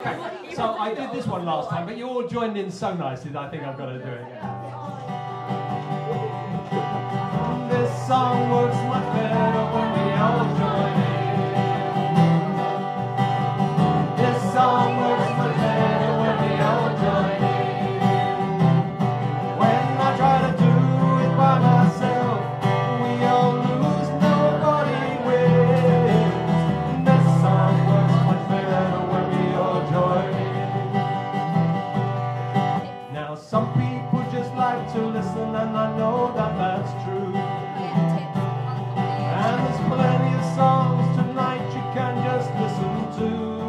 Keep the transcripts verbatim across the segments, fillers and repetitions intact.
Okay, so I did this one last time, but you all joined in so nicely that I think I've got to do it again. This song works much better when we all join in. This song works much better when we all join in. When I try to do it by myself, we all lose, nobody wins. This song works much better when we all join in. Now some people just like to listen, and I know that that's true. And there's plenty of songs tonight you can just listen to.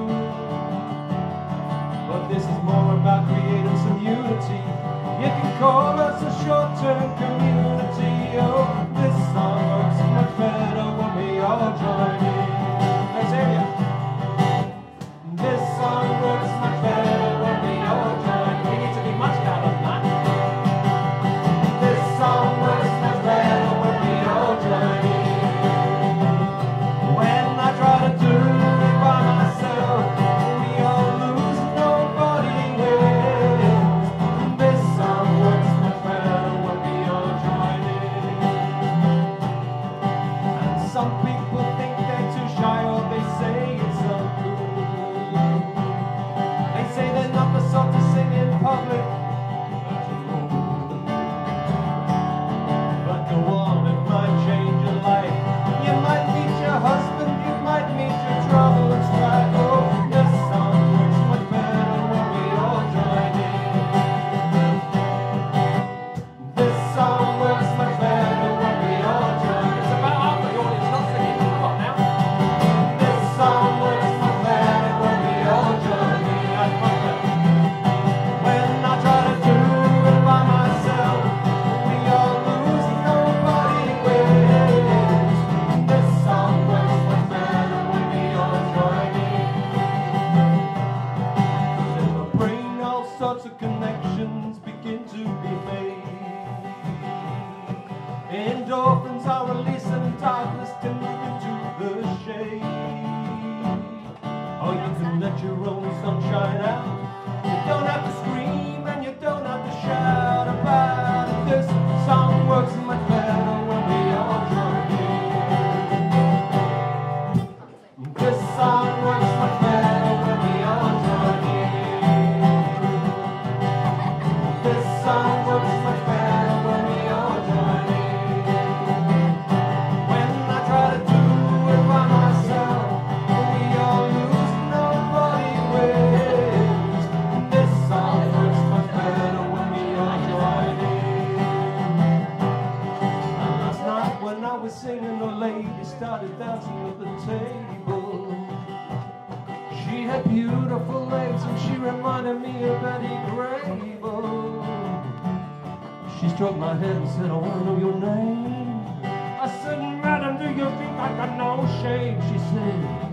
But this is more about creating some unity. You can call us a short-term community. Oh, this song works much better when we all join in. Let's hear ya. This song works much better when we all join in. We need to be much louder than that. This song works much better when we all join in. When I try to do it by myself, we all lose, nobody wins. This song works much better when we all join in. And some people think they're too shy, or they say it's uncool. They say they're not the sort to sing in public. But go on, it might change your life. You might meet your husband, you might meet your trouble and strife. Oh, this song works much better when we all join in. This song works much better when we all join in. It's about half the audience not singing. Come on now. This song works much better when we all join in. That's much better. When I try to do it by myself, we all lose, nobody wins. This song works much better when we all join in. In my brain, all sorts of connections begin to be made. Endorphins are released and darkness can move into the shade. Oh, you can let your own sunshine out. You don't have to scream and you don't have to shout about it. This song works much better when we all join in. This song works much better when we all join in. This song works much better when we all join in. When I try to do it by myself, we all lose, nobody wins. This song works much better when we all join in. And last night when I was singing, a lady started dancing at the table. She had beautiful legs and she reminded me of Betty Grable. She stroked my head and said, I want to know your name. I said, madam, do you think I got no shame? She said,